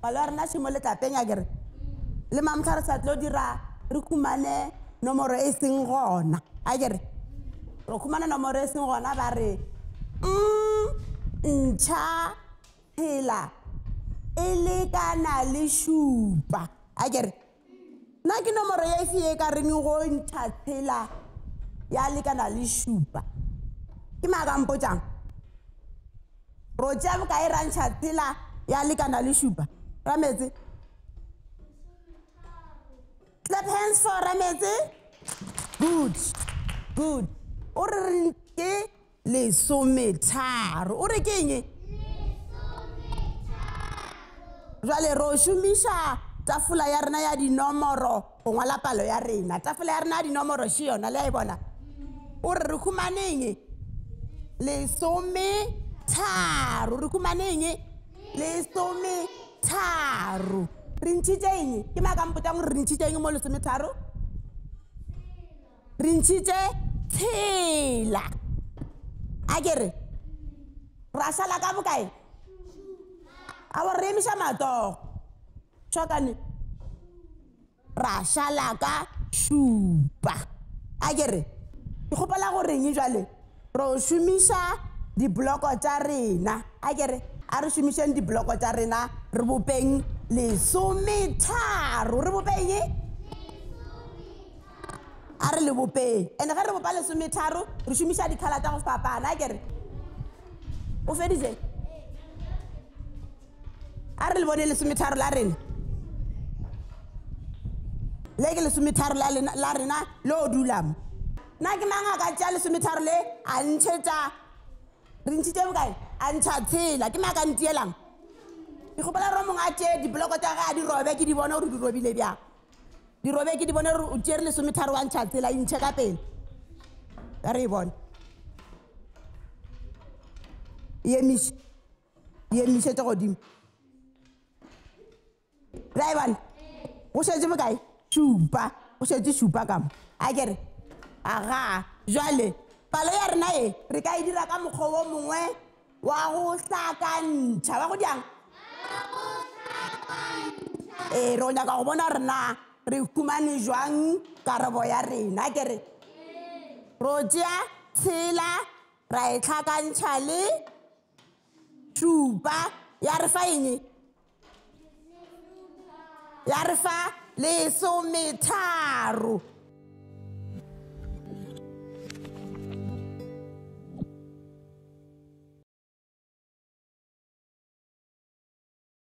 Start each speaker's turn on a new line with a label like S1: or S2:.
S1: palo ya rena šimo letlapeng a kere le mamtlha re sa tlo dira re khumane nomoro e seng gona a kere re khumane nomoro e seng gona ba re ntšha tshela e lekana le šupa a kere nna ke nomoro ya efe e ka reng go ntšha tshela ya lekana le šupa ke magampotjang ro tša bokae ra ntšha tshela ya lekana le šupa Rametse clap hands for Rametse good o re ke lesometharo o re ke eng jwale ro šomiša tafula ya rena ya dinomoro go ngwala palo ya rena tafula ya rena ya dinomoro še yona le a e bona o re re khumaneng lesometharo re khumaneng lesometharo re ntšhitše eng ke makampotang re ntšhitše eng mo lesometharo re ntšhitše tshela a kere ra šala ka bokae a bo re emiša matogo tšhokane ra šala ka šupa a kere ke kgopela go reng jwale ro šomiša dibloko tša rena a kere a re šomišeng dibloko tša rena re bopeng lesometharo re bopeng a re le bopeng ande ge re bopa lesometharo re šomiša dikhala tša go fapana a kere o feditše a re le bone lesometharo la rena le ke lesometharo la rena le o dulamo nna ke mangaka tša lesometharo le a ntšhetša re ntšhitše bokae a ntšha tshela ke maaka ntielang ke kgopela ro mongwe a tšee dibloko tša ge a dirobe ke di bone gore di robile bjang dirobe ke di bone gore o tšere lesometharo wa ntšha tshela ntšhe ka pele ka re e bone emišetše godimo ra e bone go šetše bokae šupa go šetše šupa kamo a kere aga jwale palo ya rena e re ka e dira ka mokgwa wo mongwe wa go hlakantšha wa go diang ro nyaka go bona rena re khumane jwang karabo ya rena kere ro tšea tshela ra e hlakantšha le šupa ya re fa eng ya re fa lesometharo